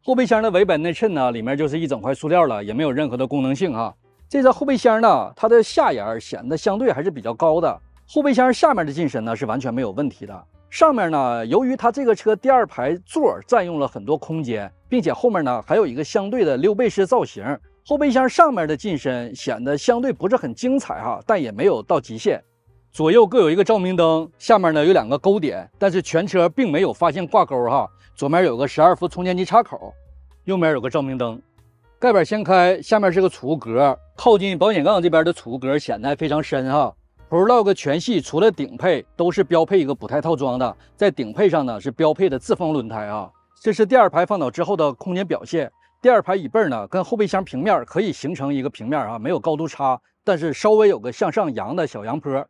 后备箱的尾板内衬呢，里面就是一整块塑料了，也没有任何的功能性哈。这个后备箱呢，它的下沿显得相对还是比较高的，后备箱下面的进深呢是完全没有问题的。上面呢，由于它这个车第2排座占用了很多空间，并且后面呢还有一个相对的溜背式造型，后备箱上面的进深显得相对不是很精彩哈，但也没有到极限。左右各有一个照明灯，下面呢有2个勾点，但是全车并没有发现挂钩哈。左面有个12伏充电器插口，右面有个照明灯。盖板掀开，下面是个储物格，靠近保险杠这边的储物格显得还非常深哈。Prologue 全系除了顶配都是标配一个补胎套装的，在顶配上呢是标配的自封轮胎啊。这是第2排放倒之后的空间表现。第2排椅背呢跟后备箱平面可以形成一个平面啊，没有高度差，但是稍微有个向上扬的小扬坡。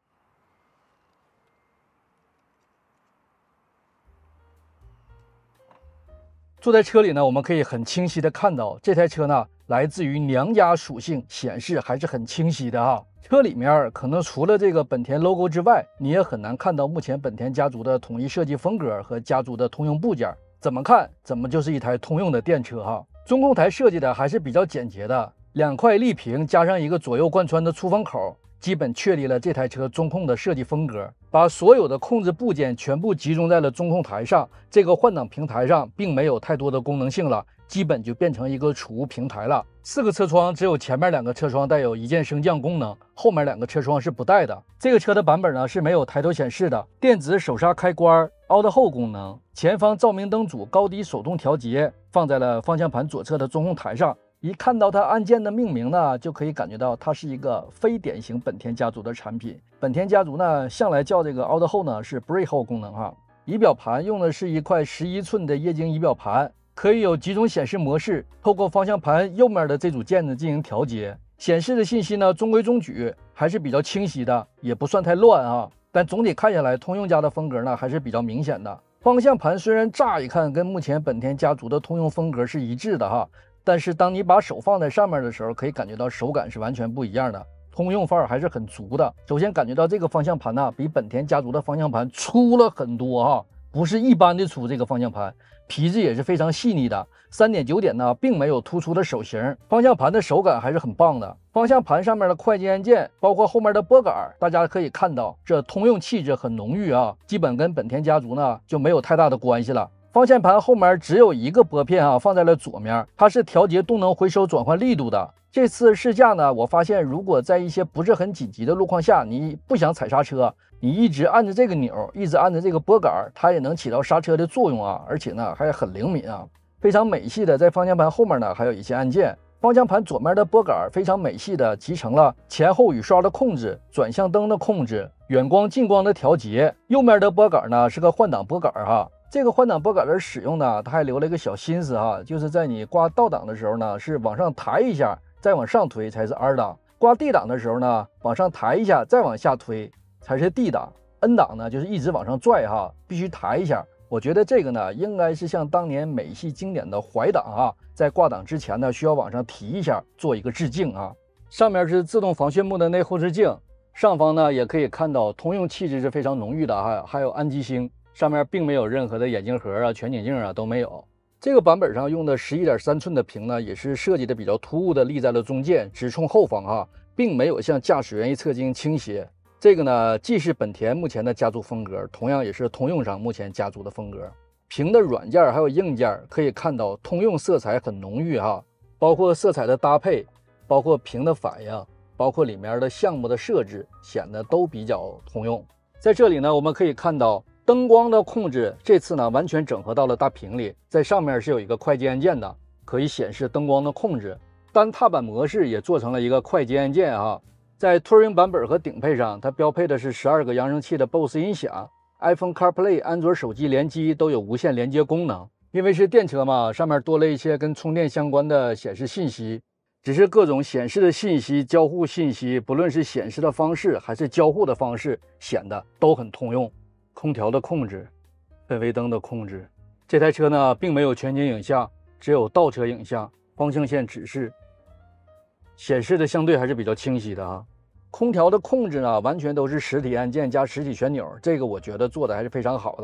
坐在车里呢，我们可以很清晰的看到这台车呢来自于娘家属性显示还是很清晰的哈。车里面可能除了这个本田 logo 之外，你也很难看到目前本田家族的统一设计风格和家族的通用部件，怎么看怎么就是一台通用的电车哈。中控台设计的还是比较简洁的，2块立屏加上一个左右贯穿的出风口，基本确立了这台车中控的设计风格，把所有的控制部件全部集中在了中控台上。这个换挡平台上并没有太多的功能性了，基本就变成一个储物平台了。4个车窗只有前面2个车窗带有一键升降功能，后面2个车窗是不带的。这个车的版本呢是没有抬头显示的，电子手刹开关、Auto Hold 功能，前方照明灯组高低手动调节，放在了方向盘左侧的中控台上。一看到它按键的命名呢，就可以感觉到它是一个非典型本田家族的产品。本田家族呢向来叫这个 Auto Hold 呢是 Brake Hold 功能哈。仪表盘用的是一块11寸的液晶仪表盘，可以有几种显示模式，透过方向盘右面的这组键子进行调节。显示的信息呢中规中矩，还是比较清晰的，也不算太乱啊。但总体看下来，通用家的风格呢还是比较明显的。方向盘虽然乍一看跟目前本田家族的通用风格是一致的哈，但是当你把手放在上面的时候，可以感觉到手感是完全不一样的，通用范儿还是很足的。首先感觉到这个方向盘呢，比本田家族的方向盘粗了很多哈，不是一般的粗。这个方向盘皮质也是非常细腻的，3.9点呢并没有突出的手型，方向盘的手感还是很棒的。方向盘上面的快捷按键，包括后面的拨杆，大家可以看到这通用气质很浓郁啊，基本跟本田家族呢就没有太大的关系了。方向盘后面只有一个拨片啊，放在了左面，它是调节动能回收转换力度的。这次试驾呢，我发现如果在一些不是很紧急的路况下，你不想踩刹车，你一直按着这个钮，一直按着这个拨杆，它也能起到刹车的作用啊，而且呢还很灵敏啊，非常美系的。在方向盘后面呢还有一些按键，方向盘左面的拨杆非常美系的集成了前后雨刷的控制、转向灯的控制、远光近光的调节。右面的拨杆呢是个换挡拨杆哈。这个换挡拨杆的使用呢，它还留了一个小心思哈，就是在你挂倒档的时候呢，是往上抬一下，再往上推才是 R 档；挂 D 档的时候呢，往上抬一下，再往下推才是 D 档。N 档呢，就是一直往上拽哈，必须抬一下。我觉得这个呢，应该是像当年美系经典的怀档哈，在挂档之前呢，需要往上提一下，做一个致敬啊。上面是自动防眩目的内后视镜，上方呢也可以看到通用气质是非常浓郁的哈，还有安吉星。上面并没有任何的眼镜盒啊、全景镜啊都没有。这个版本上用的11.3寸的屏呢，也是设计的比较突兀的立在了中间，直冲后方哈，并没有向驾驶员一侧进行倾斜。这个呢，既是本田目前的家族风格，同样也是通用上目前家族的风格。屏的软件还有硬件可以看到，通用色彩很浓郁哈，包括色彩的搭配，包括屏的反应，包括里面的项目的设置，显得都比较通用。在这里呢，我们可以看到。灯光的控制这次呢完全整合到了大屏里，在上面是有一个快捷按键的，可以显示灯光的控制。单踏板模式也做成了一个快捷按键啊。在 Touring 版本和顶配上，它标配的是12个扬声器的 BOSE 音响， iPhone CarPlay、安卓手机联机都有无线连接功能。因为是电车嘛，上面多了一些跟充电相关的显示信息。只是各种显示的信息、交互信息，不论是显示的方式还是交互的方式，显得都很通用。空调的控制，氛围灯的控制。这台车呢并没有全景影像，只有倒车影像、方向线指示，显示的相对还是比较清晰的啊。空调的控制呢完全都是实体按键加实体旋钮，这个我觉得做的还是非常好的。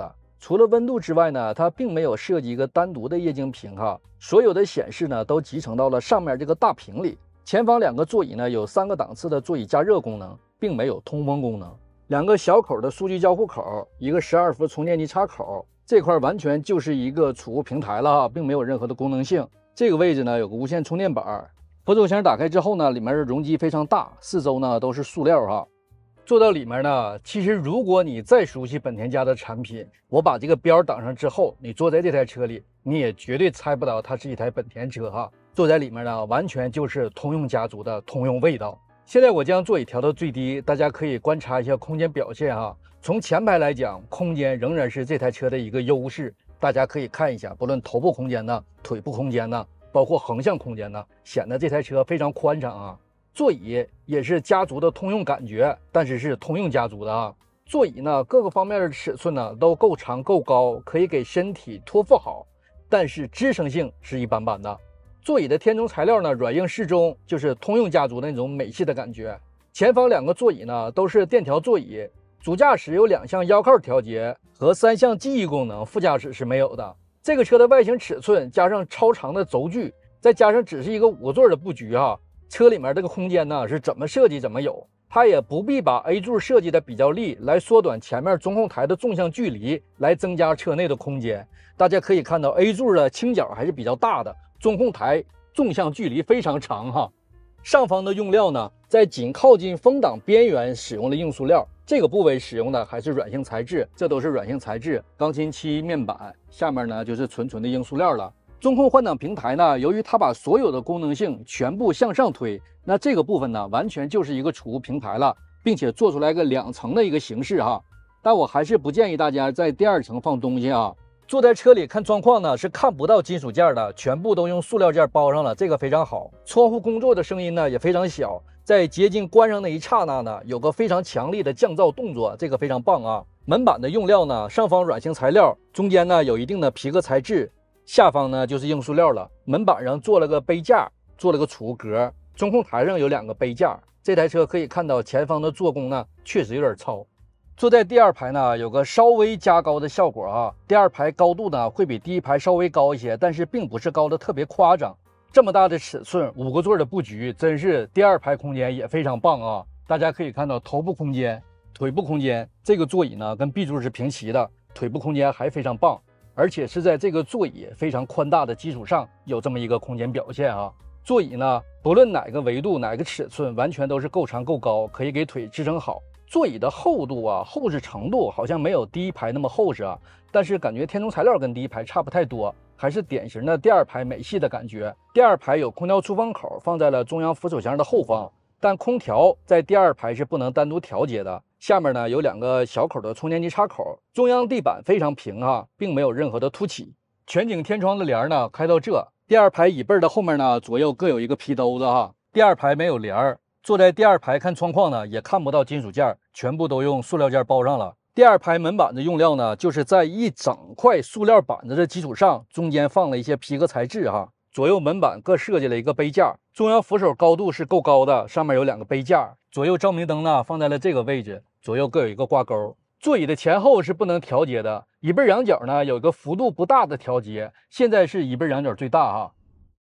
除了温度之外呢，它并没有设计一个单独的液晶屏哈，所有的显示呢都集成到了上面这个大屏里。前方2个座椅呢有3个档次的座椅加热功能，并没有通风功能。2个小口的数据交互口，一个12伏充电器插口，这块完全就是一个储物平台了哈，并没有任何的功能性。这个位置呢有个无线充电板，扶手箱打开之后呢，里面的容积非常大，四周呢都是塑料哈。坐到里面呢，其实如果你再熟悉本田家的产品，我把这个标挡上之后，你坐在这台车里，你也绝对猜不到它是一台本田车哈。坐在里面呢，完全就是通用家族的通用味道。现在我将座椅调到最低，大家可以观察一下空间表现哈。从前排来讲，空间仍然是这台车的一个优势，大家可以看一下，不论头部空间呢、腿部空间呢，包括横向空间呢，显得这台车非常宽敞啊。座椅也是家族的通用感觉，但是是通用家族的啊。座椅呢，各个方面的尺寸呢都够长够高，可以给身体托付好，但是支撑性是一般般的。座椅的填充材料呢软硬适中，就是通用家族的那种美系的感觉。前方2个座椅呢都是电调座椅，主驾驶有2项腰靠调节和3项记忆功能，副驾驶是没有的。这个车的外形尺寸加上超长的轴距，再加上只是一个5个座的布局哈。车里面这个空间呢是怎么设计怎么有，它也不必把 A 柱设计的比较立，来缩短前面中控台的纵向距离，来增加车内的空间。大家可以看到 A 柱的倾角还是比较大的，中控台纵向距离非常长哈。上方的用料呢，在紧靠近风挡边缘使用了硬塑料，这个部位使用的还是软性材质，这都是软性材质，钢琴漆面板，下面呢就是纯的硬塑料了。中控换挡平台呢，由于它把所有的功能性全部向上推，那这个部分呢，完全就是一个储物平台了，并且做出来个2层的一个形式哈。但我还是不建议大家在第2层放东西啊。坐在车里看窗框呢，是看不到金属件的，全部都用塑料件包上了，这个非常好。窗户工作的声音呢也非常小，在接近关上那一刹那呢，有个非常强力的降噪动作，这个非常棒啊。门板的用料呢，上方软性材料，中间呢有一定的皮革材质。下方呢就是硬塑料了，门板上做了个杯架，做了个储物格，中控台上有2个杯架。这台车可以看到前方的做工呢确实有点糙。坐在第2排呢有个稍微加高的效果啊，第2排高度呢会比第1排稍微高一些，但是并不是高的特别夸张。这么大的尺寸，5个座的布局，真是第2排空间也非常棒啊。大家可以看到头部空间、腿部空间，这个座椅呢跟 B 柱是平齐的，腿部空间还非常棒。而且是在这个座椅非常宽大的基础上有这么一个空间表现啊。座椅呢，不论哪个维度哪个尺寸，完全都是够长够高，可以给腿支撑好。座椅的厚度啊，厚实程度好像没有第1排那么厚实啊，但是感觉填充材料跟第1排差不太多，还是典型的第2排美系的感觉。第2排有空调出风口放在了中央扶手箱的后方，但空调在第2排是不能单独调节的。下面呢有2个小口的充电器插口，中央地板非常平哈，并没有任何的凸起。全景天窗的帘呢开到这，第2排椅背的后面呢左右各有一个皮兜子哈。第2排没有帘儿，坐在第2排看窗框呢也看不到金属件，全部都用塑料件包上了。第2排门板的用料呢，就是在一整块塑料板子的基础上，中间放了一些皮革材质哈。左右门板各设计了一个杯架，中央扶手高度是够高的，上面有2个杯架。左右照明灯呢放在了这个位置，左右各有一个挂钩。座椅的前后是不能调节的，椅背仰角呢有一个幅度不大的调节，现在是椅背仰角最大哈。